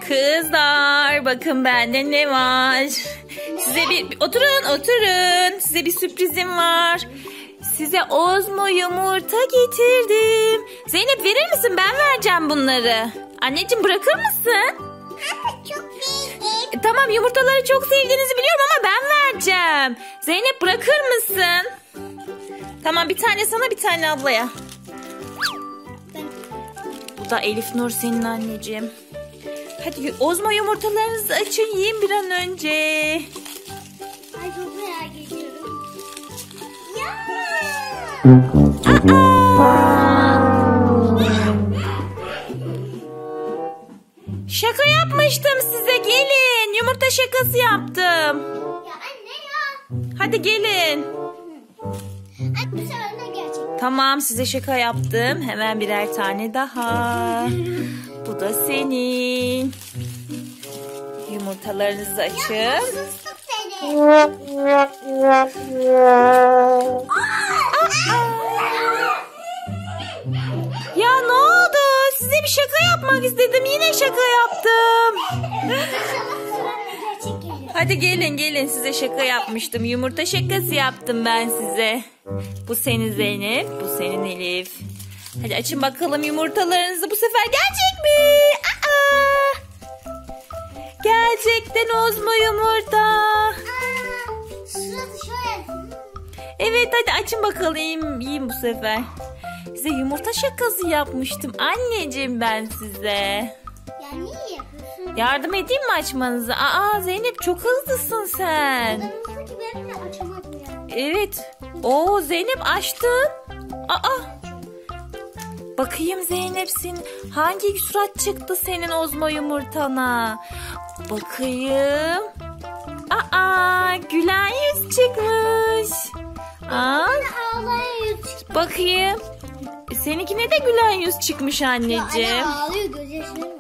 Kızlar bakın bende ne var. Size oturun. Size bir sürprizim var. Size Ozmo yumurta getirdim. Zeynep verir misin? Ben vereceğim bunları. Anneciğim bırakır mısın? Çok sevdim. Tamam, yumurtaları çok sevdiğinizi biliyorum ama ben vereceğim. Zeynep bırakır mısın? Tamam, bir tane sana, bir tane ablaya. Bu da Elif Nur senin anneciğim. Hadi Ozmo yumurtalarınızı açın, yiyin bir an önce. Ay çok merak ediyorum. Ya! Şaka yapmıştım size, gelin. Yumurta şakası yaptım. Ya anne ya. Hadi gelin. Ay bu sefer de gerçek. Tamam, size şaka yaptım. Hemen birer tane daha. Bu da senin. Yumurtalarınızı açın. Sustuk seni. Ya ne oldu? Size bir şaka yapmak istedim. Yine şaka yaptım. İnşallah bu sefer de gerçek gelir. Hadi gelin size şaka yapmıştım. Yumurta şakası yaptım ben size. Bu senin Zeynep, bu senin Elif. Hadi açın bakalım yumurtalarınızı. Bu sefer gerçek mi? Aa! Gerçekten Ozmo yumurta. Şurası şöyle. Evet, hadi açın bakalım. Yiyin bu sefer. Size yumurta şakası yapmıştım anneciğim ben size. Ya niye yapıyorsun? Yardım edeyim mi açmanıza? Aa Zeynep, çok hızlısın sen. Adamızdaki ben de açamadım ya. Evet. Oo Zeynep, açtın. Aa. Bakayım Zeynep, hangi surat çıktı senin Ozmo yumurtana? Bakayım. Aa, gülen yüz çıkmış. Aa, Ağlayan yüz çıktı. bakayım. Seninkine de gülen yüz çıkmış anneciğim. Ya anne ağlıyor, gözyaşları.